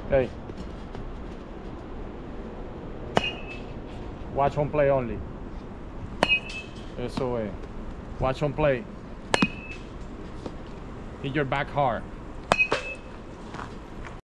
Okay. Watch on play only. Eso es. Watch on play. Hit your back hard.